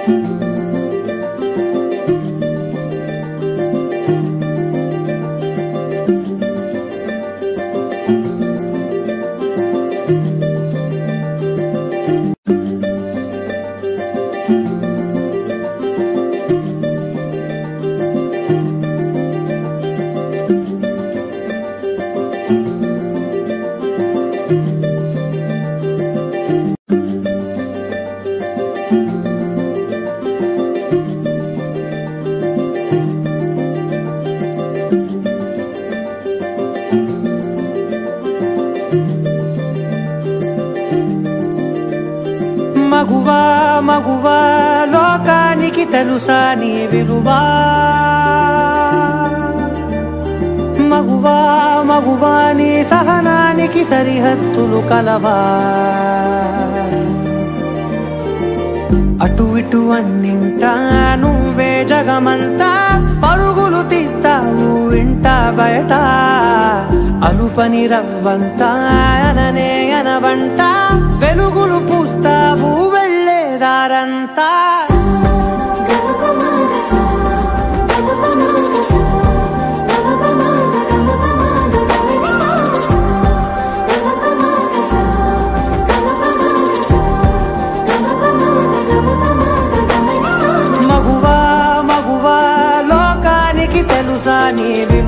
మగువా మగువా లోకానికి తెలుసా నీ విలువా మగువా మగువా నీ సహనానికి సరిహద్దులు కలవా అటు ఇటు అన్నింటా నువ్వే జగమంతా పరుగులు తీస్తావు ఇంట బయట అలుపని రవ్వంతా అననే అనవంట వెలుగులు పూస్తావు వెళ్ళేదారంతా మగువా మగువా లోకానికి తెలుసా నీ